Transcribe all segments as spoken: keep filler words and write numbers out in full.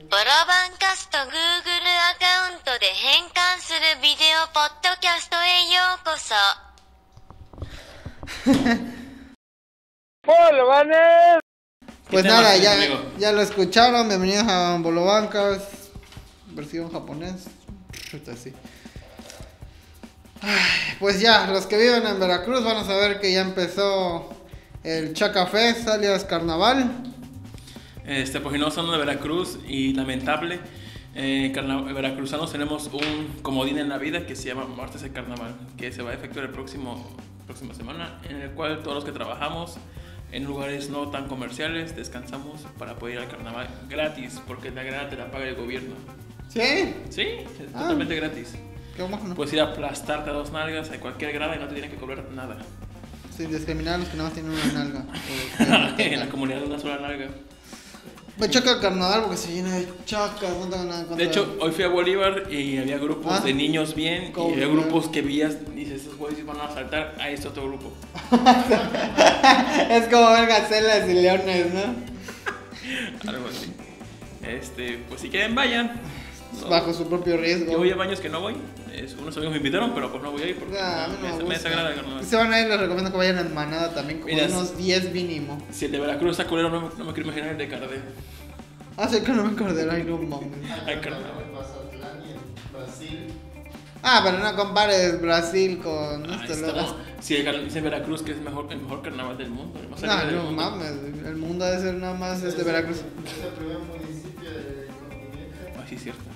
ボロバンカスト Google アカウントで変換するビデオポッドキャストへようこそ。 ¡Hola, manes! Pues nada, ya, ya lo escucharon. Bienvenidos a Bolobancas, versión japonés. Así. Ay, pues ya, los que viven en Veracruz van a saber que ya empezó el Chaca Fest, alias Carnaval. Este, pues si no son de Veracruz y lamentable, eh, carna- veracruzanos tenemos un comodín en la vida que se llama Martes de Carnaval, que se va a efectuar el próximo próxima semana, en el cual todos los que trabajamos en lugares no tan comerciales descansamos para poder ir al carnaval gratis, porque la grada te la paga el gobierno. ¿Sí? Sí, es Ah. totalmente gratis. Qué bueno. Puedes ir a aplastarte a dos nalgas a cualquier grada y no te tienen que cobrar nada. Sin discriminar a los que nada más tienen una nalga. En la comunidad una sola nalga. Me choca el carnaval porque se llena de chacas, no tengo nada en contra. De hecho, hoy fui a Bolívar y había grupos Ah. de niños bien, ¿Cómo? y había grupos que veías y dices, estos güeyes van a asaltar, ahí está otro grupo. Es como ver gacelas y leones, ¿no? Algo así. Este, pues si quieren vayan. No, Bajo su propio riesgo. yo voy a baños que no voy. Es, unos amigos me invitaron, pero pues no voy a ir porque Ah, a mí no me, me me gusta. desagrada el carnaval. Si se van a ir, les recomiendo que vayan en manada también, como Mira, unos diez mínimo. Si el de Veracruz está culero, no, me- no me quiero imaginar el de Cardé. Ah, sí, que no me acordé, ay, no mames. Ay, carnaval. Ah, pero no compares Brasil con Ah, esto, está- luego. Si el car- dice Veracruz que es mejor, el mejor carnaval del mundo. El más alegre No, del no mundo. mames, el mundo debe ser nada más este Veracruz. Es el primer municipio del continente. Ah, sí, es cierto.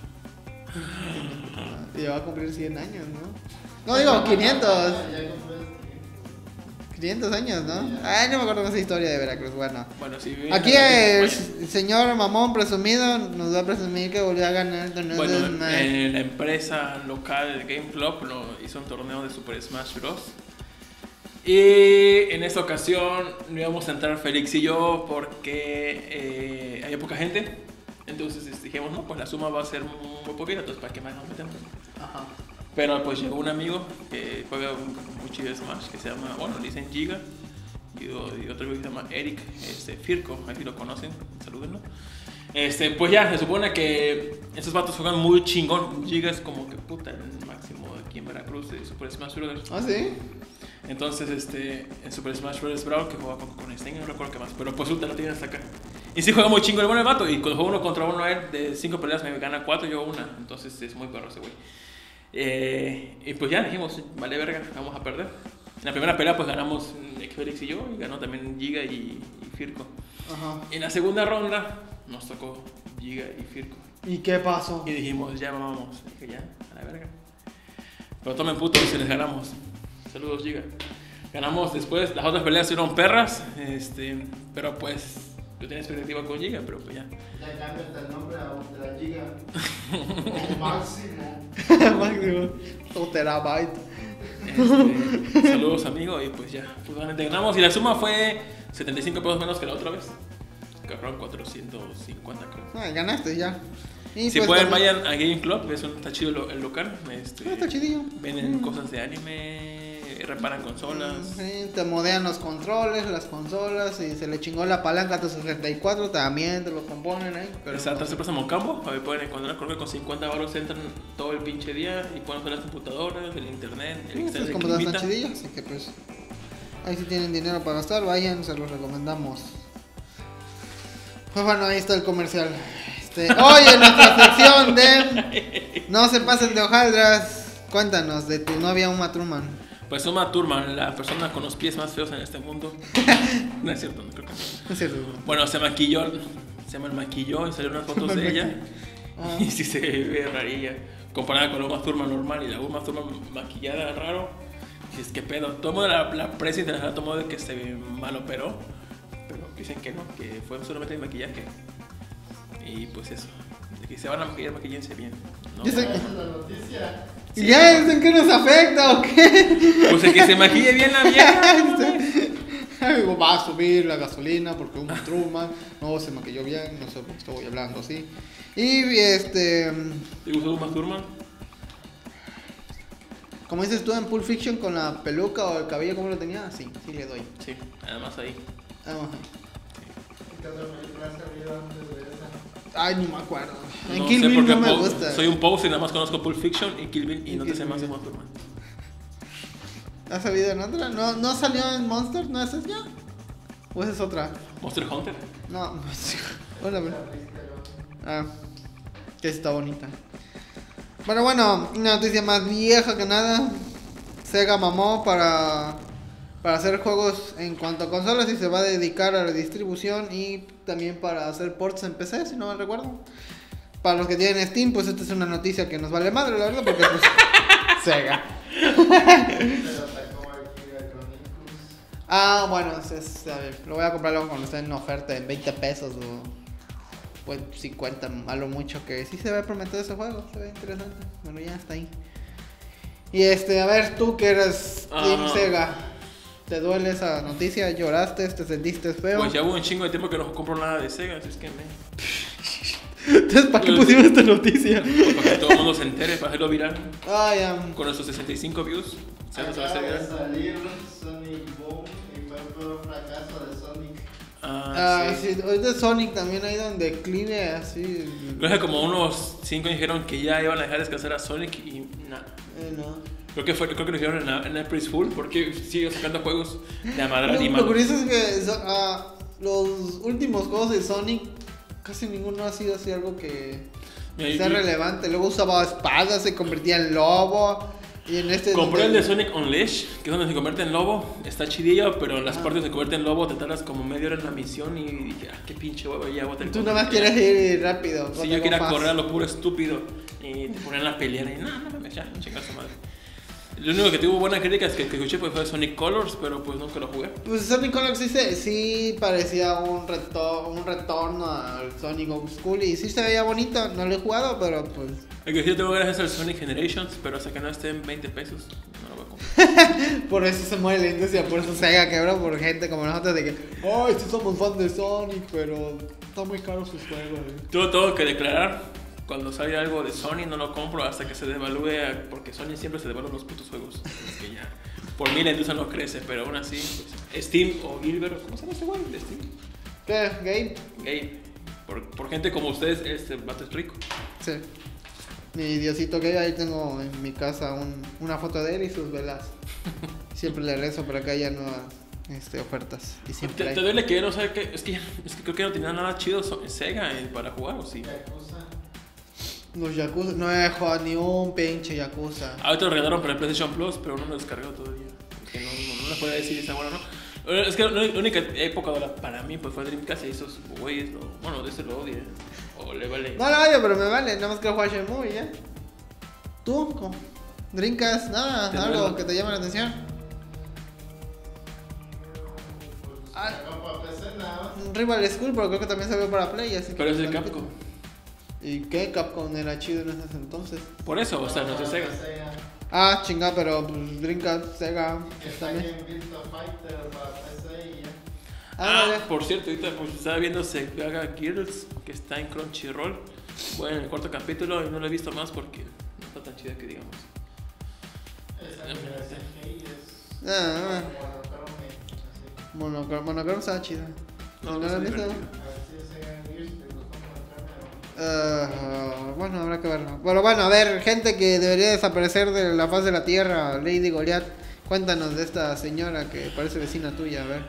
Y ya va a cumplir cien años, ¿no? No, digo, quinientos. Ya compré quinientos años, ¿no? Ay, no me acuerdo de esa historia de Veracruz, bueno. Bueno, si viven Aquí en Veracruz, el vayan. señor mamón presumido nos va a presumir que volvió a ganar el torneo Bueno, de Smash. eh, la empresa local de Game Club lo hizo un torneo de Super Smash Bros. Y en esta ocasión no íbamos a entrar Félix y yo porque eh, había poca gente. Entonces este, dijimos, no, pues la suma va a ser muy poquita, entonces ¿para qué más nos metemos? Ajá. Pero pues llegó un amigo que juega un, muy chido de Smash que se llama, bueno, le dicen Giga. Y, y otro amigo que se llama Eric, este, Firko, ahí si lo conocen, salúdenlo. Este, pues ya, se supone que estos vatos juegan muy chingón. Giga es como que puta, el máximo aquí en Veracruz de Super Smash Bros. ¿Ah, sí? Entonces, este, en Super Smash Bros. Brawl, que juega con, con Stein, no recuerdo qué más, pero pues ultra lo tiene hasta acá. Y sí juega muy chingo el bueno el vato, y cuando juego uno contra uno él, de cinco peleas me gana cuatro, yo una, entonces es muy perro ese güey. Eh, y pues ya dijimos, vale verga, vamos a perder. En la primera pelea pues ganamos Félix y yo, y ganó también Giga y, y Firko. Ajá. En la segunda ronda nos tocó Giga y Firko. ¿Y qué pasó? Y dijimos, ya vamos, dije ya, a la verga. Pero tomen puto si les ganamos. Saludos, Giga. Ganamos después, las otras peleas fueron perras, este, pero pues yo tenía expectativa con Giga, pero pues ya. Ya cámbiate el nombre a Ultra Giga. O máximo. Máximo. Un terabyte. Este, saludos, amigo, y pues ya, finalmente ganamos. Y la suma fue setenta y cinco pesos menos que la otra vez. Que fueron cuatrocientos cincuenta, creo. Ah, ganaste ya. Y Si pues pueden, también- vayan a Game Club, es un, está chido lo- el local. Este, Ah, está chidillo. Venden cosas de anime, reparan consolas. Sí, te modean los controles, las consolas, y se le chingó la palanca a tu sesenta y cuatro, también te lo componen ahí. Pero Está atrás de Plaza Moncambo, a ver, pueden encontrar, creo que con cincuenta baros entran todo el pinche día y pueden usar las computadoras, el internet, el sí, externet pues que como están invita. chidillas, así que pues ahí si tienen dinero para gastar, vayan, se los recomendamos. Pues bueno, ahí está el comercial. Este, hoy en nuestra sección de No se pasen de hojaldras, cuéntanos de tu novia Uma Thurman. Pues Uma Thurman, la persona con los pies más feos en este mundo. No es cierto, no creo que no. No es cierto. Bueno, se maquilló, se me maquilló y salieron unas fotos de ella. Ah. Y sí se ve rarilla. Comparada con la Uma Thurman normal y la Uma Thurman maquillada, raro. Y es que pedo. Todo el mundo, la, la prensa internacional tomó de que se ve mal operó. Pero dicen que no, que fue solamente el maquillaje. Y pues eso. De que se van a maquillar, maquillense bien. ¿no? Yo sé- Esa es la noticia. ¿Y ya dicen que nos afecta o qué? Pues el que se maquille bien la vieja. ¿no? Digo, va a subir la gasolina porque Uma Thurman no se maquilló bien, no sé por qué estoy hablando así. Y este, ¿Te gustó Uma Thurman? como dices tú en Pulp Fiction con la peluca o el cabello como lo tenía, sí, sí le doy. Sí, además ahí. Ajá. ¿Qué otra película has salido antes de esa? Ay, no me acuerdo. En No Kill sé Bill por qué no me po- gusta. Soy un poser y nada más conozco Pulp Fiction y Kill Bill y, Y no te Kill sé más de Bill. Monster Man. ¿Ha salido en otra? ¿No, no salió en Monster? ¿No esa es ya? ¿O esa es otra? Monster Hunter. No, hola, bro. Ah, que está bonita. Bueno, bueno, una noticia más vieja que nada. Sega mamó para, para hacer juegos en cuanto a consolas y se va a dedicar a la distribución y también para hacer ports en P C, si no mal recuerdo. Para los que tienen Steam, pues esta es una noticia que nos vale madre, la verdad, porque pues Sega. Pero sacó Valkyria Chronicles. Ah, bueno, es, es- a ver, lo voy a comprar luego cuando esté en oferta en veinte pesos o pues cincuenta a lo mucho, que sí se ve prometer ese juego, se ve interesante. Bueno, ya está ahí. Y este, a ver, tú que eres Team Ah. Sega, ¿te duele esa noticia? ¿Lloraste? ¿Te sentiste feo? Pues ya hubo un chingo de tiempo que no compro nada de Sega, así es que me. Entonces, ¿para qué pusimos esta noticia? Pues para que todo el mundo se entere, para hacerlo viral. Ah, ya. Con esos sesenta y cinco views, se va a hacer Acaba de viral. salir Sonic Boom y fue por un fracaso de Sonic. Ah, Ah, sí. sí, hoy de Sonic también ha ido en decline, así. Creo que como unos cinco dijeron que ya iban a dejar descansar a Sonic y nada. Eh, no. Creo que fue, creo que lo hicieron en, la- en April's Fool porque sigue sacando juegos de Lo, madre lo animados. curioso es que so- ah, los últimos juegos de Sonic, casi ninguno ha sido así algo que Mira, sea y- relevante. Luego usaba espadas, se convertía en lobo. Y en este. Compré el donde- de Sonic Unleashed, que es donde se convierte en lobo. Está chidillo, pero en las Ah. partes se convierte en lobo, te tardas como media hora en la misión y dije, ah, qué pinche huevo, ya voy a tener Tú que nada más correr. quieres ir rápido. Si no yo te quería hago correr a fast. lo puro estúpido y te ponían a pelear y no, no mames, ya, chingas a madre. Lo único que tuvo buenas críticas que, que escuché pues, fue Sonic Colors, pero pues nunca lo jugué. Pues Sonic Colors sí, se- sí parecía un, reto- un retorno al Sonic Old School y sí se veía bonito. No lo he jugado, pero pues. El que sí lo tengo gracias al Sonic Generations, pero hasta que no esté en veinte pesos, no lo voy a comprar. Por eso se muere la industria, por eso Sega quebró por gente como nosotros de que, ay, sí somos fans de Sonic, pero están muy caros sus juegos. eh". Yo tengo que declarar, cuando salga algo de Sony no lo compro hasta que se devalúe, porque Sony siempre se devalúan los putos juegos. Es que ya, por mí la industria no crece, pero aún así, pues, Steam o Gilbert, ¿cómo se llama ese güey de Steam? ¿Qué? ¿Gabe? Gabe. Por, por gente como ustedes, este vato es rico. Sí. Mi Diosito Gabe, ahí tengo en mi casa un- una foto de él y sus velas. Siempre le rezo para que haya nuevas este, ofertas. Y siempre ¿Te, hay. te duele que no sé qué? Es que, es que creo que no tenía nada chido so- Sega eh, para jugar, ¿o sí? Yakuza. Los Yakuza, no he jugado ni un pinche Yakuza. Ahorita lo regalaron para el PlayStation Plus, pero no lo descargó todavía. Es que no, no, no les puedo decir si está bueno o no. Eh, Es que la la única época de la- para mí pues fue Dreamcast y esos güeyes, lo, bueno, de ese lo odio. O le vale. No lo odio, pero me vale, nada más quiero jugar Shenmue y ya. ¿Tú? ¿Cómo? ¿Drinkas? Nada, Te algo duele. que te llame la atención. Pues Ah. sacó para P C nada más. Rival School, pero creo que también salió para Play, así que... Pero es de no Capcom. repito. ¿Y qué? Capcom era chido en ese entonces. Por eso, o sea, no es de Sega. Ah, chinga, pero pues, Dreamcast, Sega, Está también. en Virtua Fighter para P C y ya. Ah, Ándale. por cierto, ahorita pues estaba viendo Sega Girls, que está en Crunchyroll. Voy en el cuarto capítulo y no lo he visto más porque no está tan chida que digamos. Esa generación G es. Ah, ah. monochrome, así. Monochrome, Monochrome estaba chida. No, ¿No no la está has visto? divertido. Así es Sega Gears, te gustó monochrome. Ah, bueno, habrá que verlo. Pero bueno, a ver, gente que debería desaparecer de la faz de la tierra, Lady Goliath, cuéntanos de esta señora que parece vecina tuya, a ver.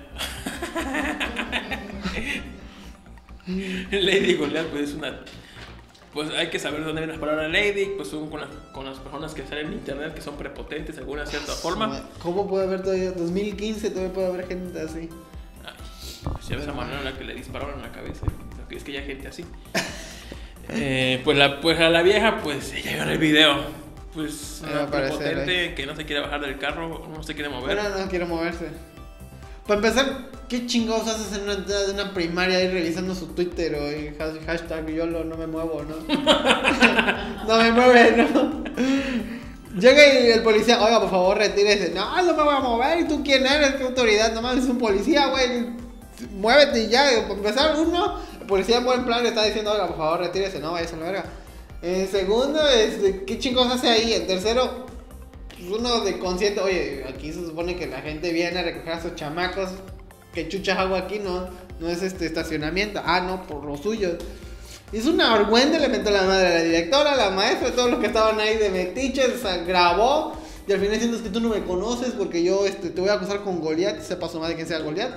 Lady Goliath, pues es una. Pues hay que saber dónde viene la palabra Lady, pues son con las, con las personas que salen en internet que son prepotentes de alguna cierta forma. ¿Cómo puede haber todavía? dos mil quince todavía puede haber gente así. Ay, pues ya ves la manera en la que le dispararon en la cabeza. Lo que es que ya hay gente así. Eh, pues, la, pues a la vieja, pues ella vio en el video. Pues Ah, una parecer, prepotente que no se quiere bajar del carro, no se quiere mover. Bueno, no quiere moverse. Para empezar, ¿qué chingados haces en una entrada de una primaria ahí revisando su Twitter o el has- hashtag YOLO no me muevo, no? No me mueve, no. Llega y el policía, oiga, por favor, retírese. No, no me voy a mover. ¿Y tú quién eres? ¿Qué autoridad? Nomás es un policía, güey. Muévete y ya. Para empezar, uno, el policía en buen plan le está diciendo, oiga, por favor, retírese. No, vaya a la verga. En segundo, este, ¿qué chingos hace ahí? En tercero, pues uno de consciente, oye, aquí se supone que la gente viene a recoger a sus chamacos. ¿Qué chuchas hago aquí? No, no es este estacionamiento. Ah, no, por lo suyo. Hizo una argüende, le mentó la madre a la directora, a la maestra, todos los que estaban ahí de metiches, o sea, grabó. Y al final diciendo es que tú no me conoces porque yo este, te voy a acusar con Goliat. Sepa su madre quién sea Goliat.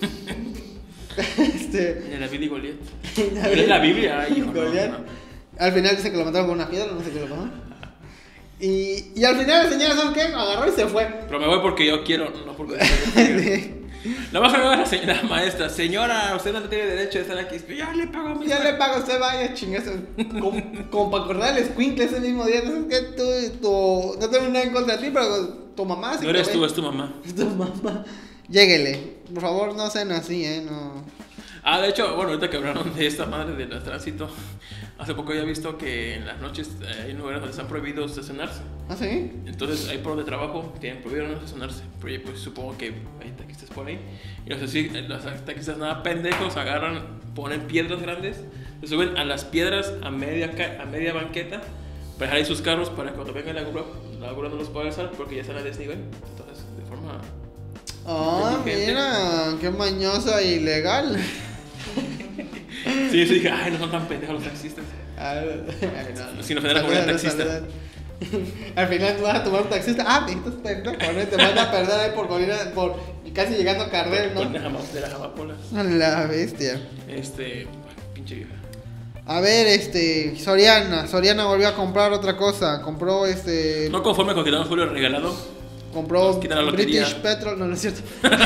este, De la Biblia y Goliat. Pero es la Biblia, hijo. Goliat. No, no. Al final dice que lo mataron con una piedra, no sé qué lo pasó. Y, y al final la señora, ¿sabes qué? Agarró y se fue. Pero me voy porque yo quiero, no porque yo quiero. La más grande es la señora maestra. Señora, usted no tiene derecho de estar aquí. Ya le pago a mi Ya le pago, usted vaya, chingazo. Como, como para acordar el escuincle ese mismo día. No sé qué, tú, tú, no tengo nada en contra de ti, pero tu mamá sí. No eres tú, es tu mamá. Es tu mamá. Lléguele. Por favor, no sean así, eh, no. Ah, de hecho, bueno, ahorita que hablaron de esta madre del tránsito, hace poco ya he visto que en las noches eh, hay lugares donde están prohibidos estacionarse. ¿Ah, sí? Entonces, ahí por donde trabajo tienen prohibido no estacionarse. Pero pues supongo que hay taxistas por ahí. Y los, así, los taxistas nada pendejos agarran, ponen piedras grandes, se suben a las piedras a media, ca- a media banqueta para dejar ahí sus carros para que cuando venga la grúa, la grúa no los pueda alzar porque ya están a desnivel. Entonces, de forma... Ah, mira, qué mañosa e ilegal. Sí, sí, dije, ay, no son tan pendejos los taxistas. Ay, no, no. Sin ofender a la comunidad taxista. Al final tú vas a tomar un taxista. Ah, me estás pendejo, ¿no? Y te van a perder ahí por colina, por casi llegando a Cardel, Con ¿no? la jama- de las amapolas. A la bestia. Este, pinche vieja. A ver, este, Soriana. Soriana volvió a comprar otra cosa. Compró este. No conforme con que tenemos Julio regalado. Compró Nos quitan la lotería. British Petrol. No, no es cierto.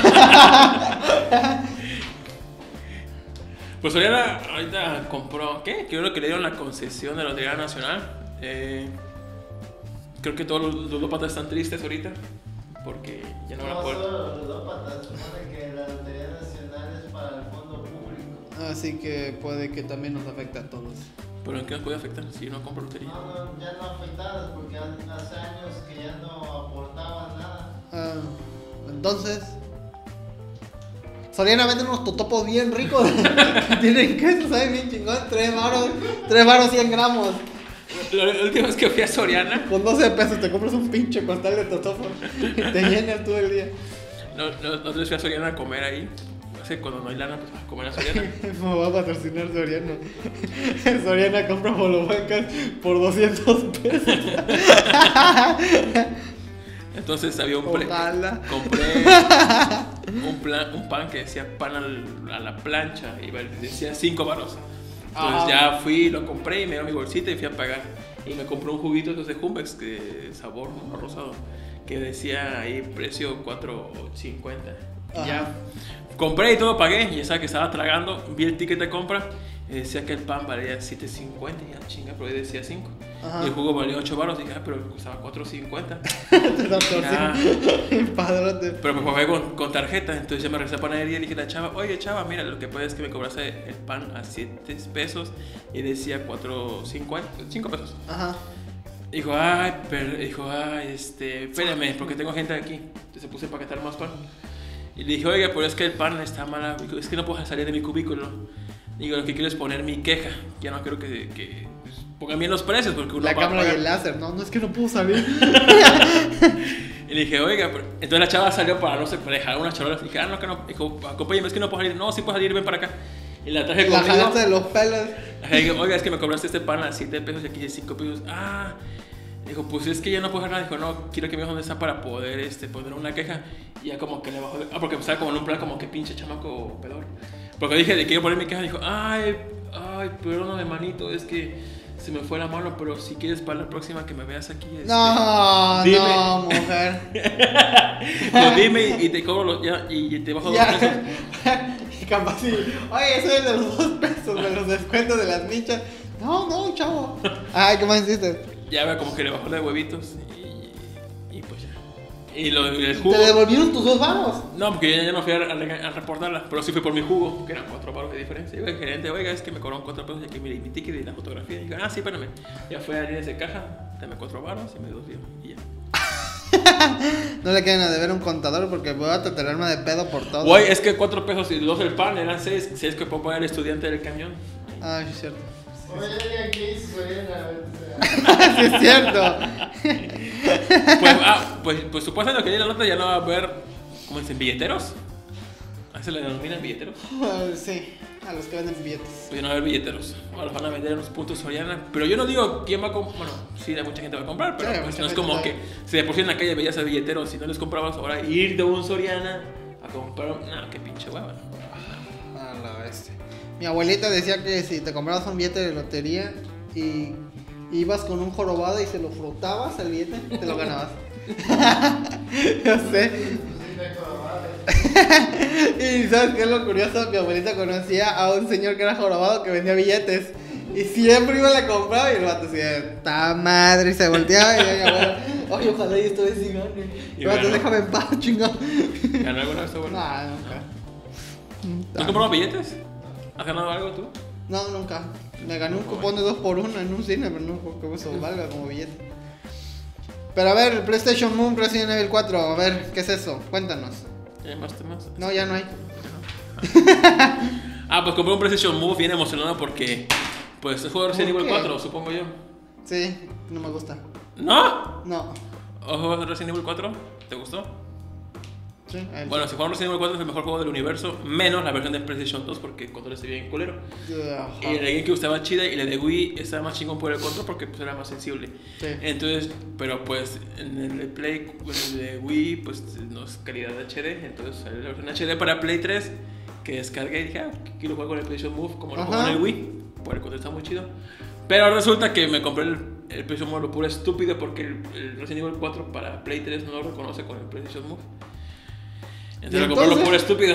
Pues Soriana ahorita compró, ¿qué? Creo que le dieron la concesión de la Lotería Nacional. Eh, creo que todos los ludópatas están tristes ahorita porque ya no van a No poder. solo los ludópatas, supone que la Lotería Nacional es para el fondo público. Así que puede que también nos afecte a todos. ¿Pero en qué nos puede afectar si yo no compro lotería? No, no, ya no afectadas porque hace años que ya no aportaban nada. Ah, entonces. Soriana vende unos totopos bien ricos. Que tienen queso, ¿sabes? Bien chingón. tres varos. tres varos cien gramos. La, la última vez que fui a Soriana, Con doce pesos te compras un pinche costal de totopo. Y te llenas todo el día. no, no, no fui a Soriana a comer ahí. O sea, cuando no hay lana, pues a comer a Soriana. Me va a patrocinar Soriana. Soriana compra bolobancas por doscientos pesos. Entonces había un pre- Ojalá. compré un, plan, un pan que decía pan al, a la plancha y decía cinco varos. Entonces Ajá. ya fui, lo compré y me dio mi bolsita y fui a pagar. Y me compré un juguito de Humbex de sabor ¿no? rosado que decía ahí precio cuatro cincuenta. Y Ajá. ya compré y todo pagué. Y ya sabía que estaba tragando, vi el ticket de compra y decía que el pan valía siete cincuenta y ya chinga, pero ahí decía cinco. Ajá. Y el jugo valía ocho baros y dije, ah, pero costaba cuatro cincuenta. Te da Ya. torcido. Padrote. Pero me pagué con, con tarjeta, entonces ya me regresé a panadería y le dije a la chava, oye chava, mira, lo que puede es que me cobrase el pan a siete pesos y decía cuatro cincuenta, cinco pesos. Ajá. Dijo, ay, pero, dijo, ay, este, espérame, porque tengo gente aquí. Entonces se puse a empaquetar más pan. Y le dije, oiga, pero es que el pan está mal, es que no puedo salir de mi cubículo. Digo, lo que quiero es poner mi queja. Ya no quiero que, que pues, pongan bien los precios porque uno La va a cámara y pagar. el láser. No, no es que no puedo salir. Y le dije, oiga, pero... entonces la chava salió para, no sé, para dejar unas charolas. Dije, ah, no, que no. Dijo, acompáñame, es que no puedo salir. No, sí puedo salir, ven para acá. Y la traje La conmigo. jalaste de los pelos. Le dije, oiga, es que me cobraste este pan a siete pesos y aquí es cinco pesos. Ah, dijo, pues es que ya no puedo hacer nada. Dijo, no, quiero que me digas dónde está para poder este, poner una queja. Y ya como que le bajó. Ah, porque estaba como en un plan como que pinche chamaco pedor. Porque dije, de quiero poner mi queja. Dijo, ay, ay, perdóname, manito, es que se me fue la mano, pero si quieres para la próxima que me veas aquí. Este, No, dime. no, mujer. Pues dime y te cobro los, ya, y te bajo dos pesos. Ya. Y capaz sí. Oye, soy el de los dos pesos, de los descuentos de las michas. No, no, chavo. Ay, ¿qué más hiciste? Ya ve como que le bajó la de huevitos y, y pues ya. Y lo, el jugo. Te devolvieron tus dos varos. No, porque yo ya no fui a, a, a reportarla, pero sí fui por mi jugo, que eran cuatro baros de diferencia. Y el gerente, oiga, es que me cobraron cuatro pesos y aquí mire mi ticket y la fotografía. Y digo, ah, sí, espérame. Ya fue a líneas de caja, dame cuatro baros y me dos días y ya. No le queden a deber un contador porque voy a tenerme de pedo por todo. Güey, es que cuatro pesos y dos el pan eran seis. Seis que puedo pagar el estudiante del camión. Ah, sí es cierto. Oye, ¿qué hizo Soriana? Sí es cierto. Pues, ah, pues, pues supuestamente que ya la nota ya no va a haber, ¿cómo dicen? Billeteros. ¿A eso le denominan billeteros? Sí. A los que venden billetes. Pues no va a haber billeteros. Ahora los van a vender en los puntos Soriana. Pero yo no digo quién va a comprar. Bueno, sí, mucha gente va a comprar. Pero Sí, pues mucha no es gente como va. que si de por sí en la calle veías a billeteros, si no les comprabas, ahora ir de un Soriana a comprar. No, qué pinche hueva. A la bestia. Mi abuelita decía que si te comprabas un billete de lotería y ibas con un jorobado y se lo frotabas al billete, te lo ganabas. Yo sé. Y ¿sabes qué es lo curioso? Mi abuelita conocía a un señor que era jorobado que vendía billetes. Y siempre iba a la compraba y el vato decía, ta madre, y se volteaba y mi abuela, ay, ojalá y esto vez sí gane. Y El vato, ganó. déjame en paz, chingado. ¿Ganó alguna vez tu abuelo? Nah, nunca. ¿No has comprado billetes? ¿Has ganado algo tú? No, nunca. Me gané un cupón de dos por uno en un cine, pero no creo que eso valga como billete. Pero a ver, el PlayStation Move Resident Evil cuatro, a ver, ¿qué es eso? Cuéntanos. ¿Ya llamaste más? No, ya no hay. Ah, pues compré un PlayStation Move bien emocionado porque pues es juego de Resident ¿Por Evil qué? cuatro, supongo yo. Sí, no me gusta. ¿No? No. ¿O juego de Resident Evil cuatro? ¿Te gustó? Sí, el- Bueno, si juegan Resident Evil cuatro es el mejor juego del universo, menos la versión de PlayStation dos porque el control está bien culero. Ajá. Y la de GameCube estaba chida y la de Wii estaba más chingón por el control porque pues era más sensible. Sí. Entonces, pero pues en el Play, en el de Wii, pues no es calidad H D. Entonces salió la versión H D para Play tres que descargué y dije, ah, quiero jugar con el PlayStation Move como lo Ajá. juego en el Wii. Por el control está muy chido. Pero resulta que me compré el, el PlayStation Move lo puro estúpido porque el, el Resident Evil cuatro para Play tres no lo reconoce con el PlayStation Move. Entonces ¿Y lo compré lo entonces? puro estúpido.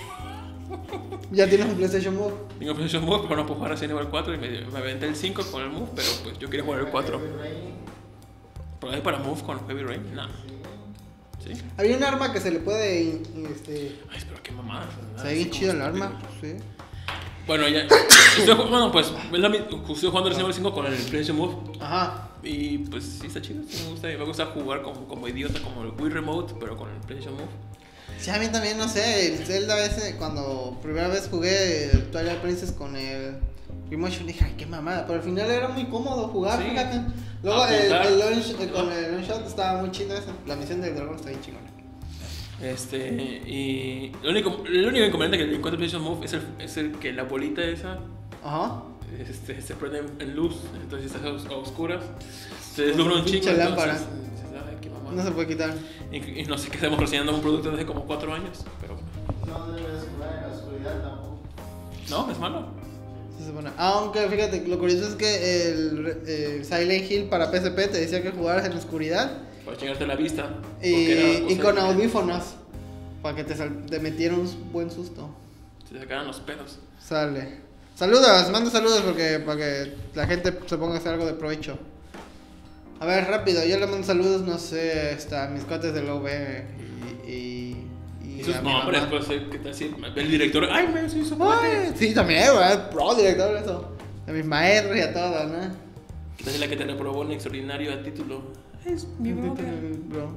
Ya tienes un PlayStation Move. Tengo PlayStation Move, pero no puedo jugar Resident Evil cuatro y me, me aventé el cinco con el Move, pero pues yo quería jugar el cuatro. ¿Pero hay para Move con Heavy Rain? No. ¿Sí? Había un arma que se le puede. y- y, Este, Ay, pero qué mamada. se ve bien chido el arma. Sí. Bueno, ya. Estoy, ju- bueno, pues es la mi- estoy jugando Resident Evil cinco con el PlayStation Move. Ajá. Y pues sí está chido, sí me gusta. Me gusta jugar como, como idiota, como el Wii Remote, pero con el PlayStation Move. Sí, a mí también, no sé, el Zelda ese, cuando primera vez jugué el Twilight Princess con el Remotion, dije, ay, qué mamada, pero al final era muy cómodo jugar, Sí. fíjate. Luego el, Apuntar. el launch, eh, con el launch shot estaba muy chido ese, la misión del dragón está bien chingona. Este, y lo único, el único inconveniente que le encuentro al PlayStation Move es el, es el que la bolita esa Ajá. este, se prende en luz, entonces si estás a oscuras, se deslumbra un Pinche chingo. lámpara. Entonces, dices, ay, qué mamada. No se puede quitar. Y, y no sé qué estamos reseñando un producto desde como cuatro años, pero No debes jugar en la oscuridad tampoco. no, es malo. Sí se pone. Aunque fíjate, lo curioso es que el, el Silent Hill para P S P te decía que jugaras en la oscuridad Para chingarte la vista. y, porque era y cosa con de- audífonos para que te, sal- te metiera un buen susto. Se sacaran los pedos. Sale. Saludos, mando saludos porque, para que la gente se ponga a hacer algo de provecho. A ver, rápido, yo le mando saludos, no sé, hasta a mis cuates del O V y, y, y Y sus a mi nombres, mamá. pues, eh, ¿qué tal si el director? Ay, me soy su Ay, cuate. sí, también, ¿verdad? Pro director, eso. A mis maestros y a todos, ¿no? ¿Qué tal si la que te reprobó en extraordinario a título? Es mi brother. Bro.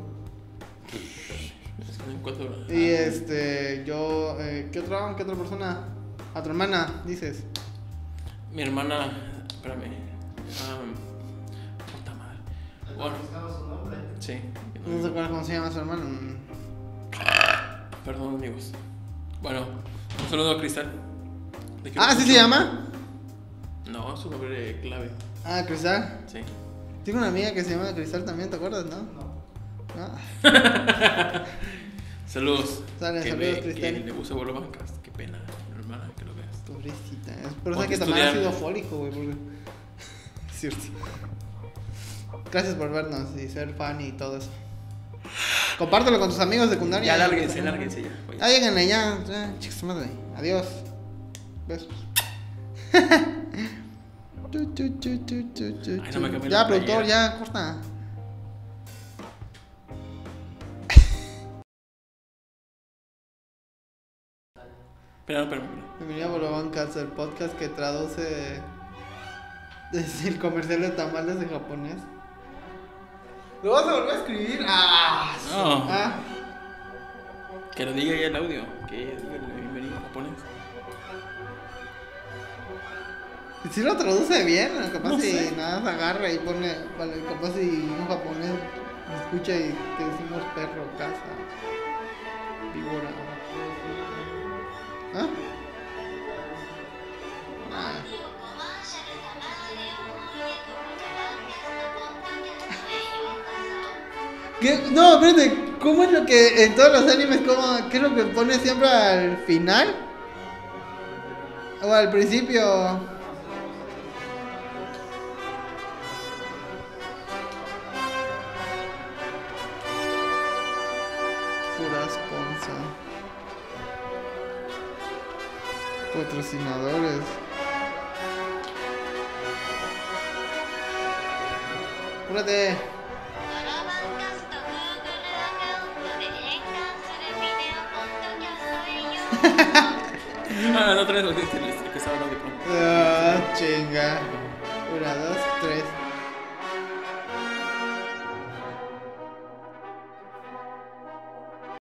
Es que no encuentro- Y este, yo, eh, ¿qué otra, qué otra persona? A tu hermana, dices. Mi hermana, espérame. Um, puta madre. Bueno, ¿Buscaba su nombre? sí. No se acuerda cómo se llama su hermano. Perdón, amigos. Bueno, un saludo a Cristal. Te quiero Ah, ¿sí mucho. se llama? No, es su nombre clave. Ah, Cristal. Sí. Tengo una amiga que se llama Cristal también, ¿te acuerdas, no? No. Ah. Saludos. Sale, que saludos, me- Cristal. Que le gusta World of Warcraft. Qué pena, mi hermana, que lo veas. Pobrecita. Es por eso Ponte que a también ha estudiar. sido fólico, güey. Porque... Es cierto. Gracias por vernos y ser fan y todo eso. Compártelo con tus amigos secundarios. Ya, lárguense, lárguense ya. Vaya. Ah, lléguenle ya. ya. Chicos, madre. Adiós. Besos. Tu, tu, tu, tu, tu, tu, Ay, no me cambié ya, la productor, playera. ya, corta. Espera, espera, espera. Bienvenido a Bolovan Cats, el podcast que traduce desde el comercial de tamales de japonés. ¿Lo vas a volver a escribir? ¡Ah! su- No. ah. Que lo diga ya el audio. Que diga el bienvenido en japonés. Y si lo traduce bien, capaz No si sé. nada se agarra y pone, vale, capaz si un japonés escucha y te decimos perro, casa, víbora. ¿Ah? ¿Qué? No, espérate, ¿cómo es lo que en todos los animes, cómo, qué es lo que pone siempre al final? O al principio. Pura sponsor. Patrocinadores. Apúrate. Ah, no traes lo que que estaba hablando de pronto. Ah, chinga. Una, dos, tres.